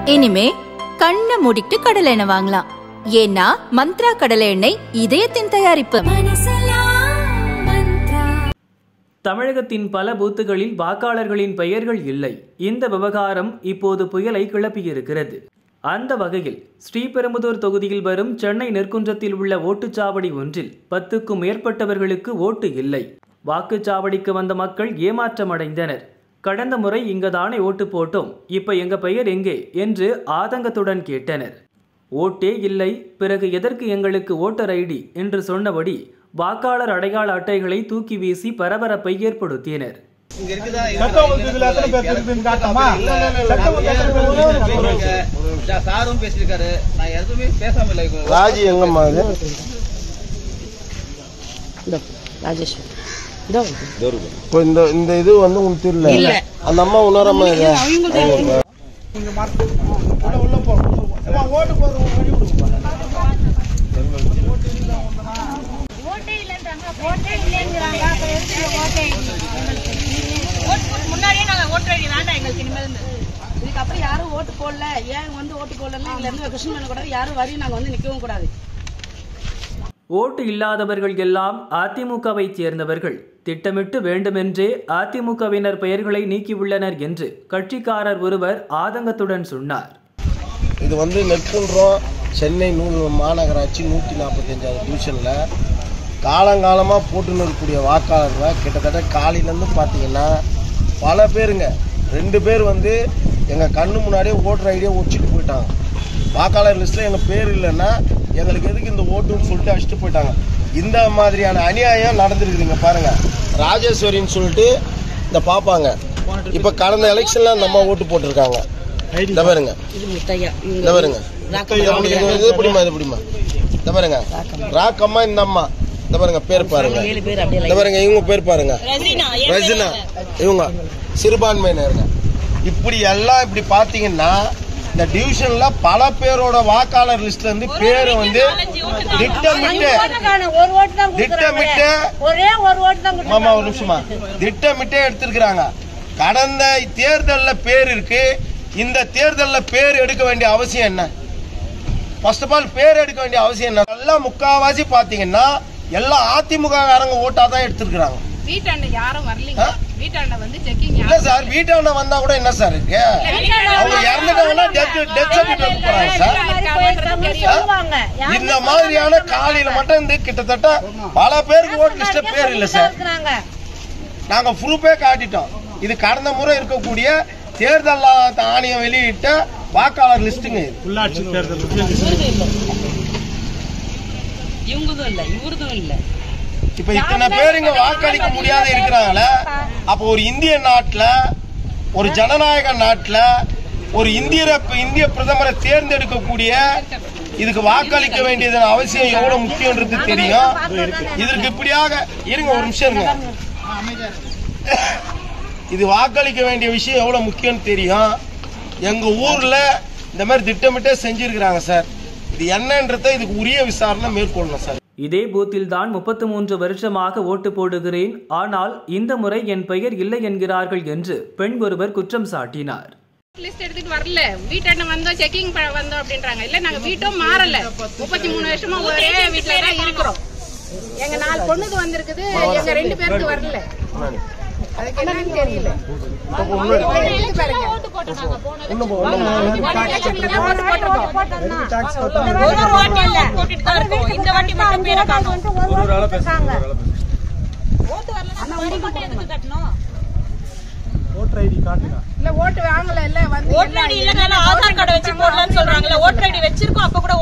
இனிமே கண்ணை மூடிட்டு கடலை எண்ணெய் வாங்கலாம். ஏன்னா மந்த்ரா கடலை எண்ணெய் இதயத்தின் தயாரிப்பு. தமிழகத்தின் பல பூத்துகளில் வாக்காளர்களின் பெயர்கள் இல்லை. இந்த விவகாரம் இப்போது புயலை கிளப்பியிருக்கிறது. அந்த வகையில் ஸ்ரீபெரும்புதூர் தொகுதியில் வரும் சென்னை நெற்குன்றத்தில் உள்ள ஓட்டுச்சாவடி ஒன்றில் 10க்கும் மேற்பட்டவர்களுக்கு ஓட்டு இல்லை. வாக்குச்சாவடிக்கு வந்த மக்கள் ஏமாற்றமடைந்தனர். கடந்த முறை இங்கதானே ஓட்டு போட்டோம், இப்ப எங்க பெயர் எங்கே என்று ஆதங்கத்துடன் கேட்டனர். ஓட்டே இல்லை, பிறகு எதற்கு எங்களுக்கு ஓட்டர் ஐடி என்று சொன்னபடி வாக்காளர் அடையாள அட்டைகளை தூக்கி வீசி பரபரப்பை ஏற்படுத்தினர். இந்த இது வந்து உங்களுக்கு தெரியல, அந்த அம்மா உணராம முன்னாடியே நாங்க ஓட்டு ஐடி வேண்டாம் எங்களுக்கு இனிமேல் இதுக்கப்புறம் யாரும் ஓட்டு போடல, ஏன் வந்து ஓட்டு போடலன்னா இதுல இருந்து கொஸ்டின் பண்ணக்கூடாது, யாரும் வரையும் நாங்க வந்து நிற்கவும் கூடாது. ஓட்டு இல்லாதவர்கள் எல்லாம் அதிமுகவை சேர்ந்தவர்கள். திட்டமிட்டு வேண்டுமென்றே அதிமுகவினர் பெயர்களை நீக்கியுள்ளனர் என்று கட்சிக்காரர் ஒருவர் ஆதங்கத்துடன் சொன்னார். இது வந்து நெற்குன்றம் சென்னை மாநகராட்சி 145வது டிவிஷன்ல காலங்காலமாக போட்டுன்னு இருக்கக்கூடிய வாக்காளர்கள் கிட்டத்தட்ட காலையிலேருந்து பார்த்தீங்கன்னா பல பேருங்க, 2 பேர் வந்து எங்கள் கண்ணு முன்னாடியே ஓட்டர் ஐடியா ஒடிச்சிட்டு போயிட்டாங்க. வாக்காளர் லிஸ்ட்டில் எங்கள் பேர் இல்லைன்னா எங்களுக்கு எதுக்கு இந்த ஓட்டுன்னு சொல்லிட்டு அடிச்சுட்டு போயிட்டாங்க. இந்த மாதிரியான அநியாயம் நடந்துருக்குதுங்க. பாருங்கள், ராஜேஸ்வரின்னு சொல்லிட்டு இந்த பார்ப்பாங்க. இப்போ கடந்த எலெக்ஷனில் அந்த அம்மா ஓட்டு போட்டிருக்காங்க. இந்த பாருங்க, இந்த பாருங்க, இது பிடிமா, இது பிடிமா, இந்த பாருங்க, ராக்கம்மா இந்த அம்மா, இந்த பாருங்க பேர் பாருங்க, இந்த பாருங்க இவங்க பேர் பாருங்க, ரஜினா, இவங்க சிறுபான்மையினருங்க. இப்படி எல்லாம் இப்படி பாத்தீங்கன்னா இந்த டிவிஷன்ல பல பேரோட வாக்காளர் லிஸ்ட்ல இருந்து பேரு வந்து திட்டமிட்டு மாமா ஒரு நிமிஷமா திட்டமிட்டே எடுத்திருக்கிறாங்க. கடந்த தேர்தலில் பேர் இருக்கு, இந்த தேர்தலில் பேர் எடுக்க வேண்டிய அவசியம் என்ன? ஃபர்ஸ்ட் ஆஃப் ஆல் பேர் எடுக்க வேண்டிய அவசியம் என்ன? எல்லாம் முக்காவாசி பாத்தீங்கன்னா எல்லாம் அதிமுக காரங்க ஓட்டா தான் எடுத்துருக்காங்க. வீட்டாண்ட யாரும் வரலீங்க. வீட்டாண்ட வந்து செக்கிங் இல்ல சார், வீட்டாண்ட வந்தா கூட என்ன சார் இருக்கு? அவங்க இறந்துட்டாங்கன்னா டெத் சர்டிபிகேட் போறாங்க சார். இந்த மாதிரியான காலையில மட்டும் இந்த கிட்டத்தட்ட பல பேருக்கு ஓட்டு லிஸ்ட்ல பேர் இல்ல சார். நாங்க ப்ரூஃபே காட்டிட்டோம். இது கடந்த முறை இருக்கக்கூடிய தேர்தல் ஆணையம் வெளியிட்ட வாக்காளர் லிஸ்டுங்க. உள்ளாட்சி தேர்தல் இவங்கதும் இல்ல, இவரதும் இல்ல. இப்ப இத்தனை பேர் இங்க வாக்களிக்க முடியாத இருக்கிறாங்களே, அப்போ ஒரு இந்திய நாட்டுல, ஒரு ஜனநாயக நாட்டுல ஒரு இந்திய பிரதமரை தேர்ந்தெடுக்கக்கூடிய இதுக்கு வாக்களிக்க வேண்டியது அவசியம் எவ்வளவு முக்கியம்ன்றது தெரியும். இதற்கு இப்படியாக இருங்க ஒரு நிமிஷம் இருங்க. இது வாக்களிக்க வேண்டிய விஷயம் எவ்வளவு முக்கியம் தெரியும். எங்க ஊர்ல இந்த மாதிரி திட்டமிட்டே செஞ்சிருக்கிறாங்க சார். இது என்னன்றதை இதுக்கு உரிய விசாரணை மேற்கொள்ளணும் சார். இதே பூத்தில் தான் 33 வருஷமாக ஓட்டு போடுகிறேன், ஆனால் இந்த முறை என் பெயர் இல்லை என்கிறார்கள் என்று பெண் ஒருவர் குற்றம் சாட்டினார். லிஸ்ட் எடுத்துட்டு வரல, வீட்டாண்ட வந்தோம் செக்கிங் வந்தோம் அப்படின்றாங்க. இல்ல நாங்க வீட்டும் மாறல, 33 வருஷமா ஒரே வீட்டுல தான் இருக்கிறோம். எங்க 4 பொண்ணுக்கு வந்திருக்குது, எங்க 2 பேருக்கு வரல. அதுக்கு என்னன்னு தெரியல. ஓட்டு வாங்கல, இல்ல வந்து ஓட்டு ஐடி இல்லனால ஆதார் கார்டு வச்சு போடலாம்னு சொல்றாங்கல. ஓட்டு ஐடி வெச்சிருக்கோம், அப்ப கூட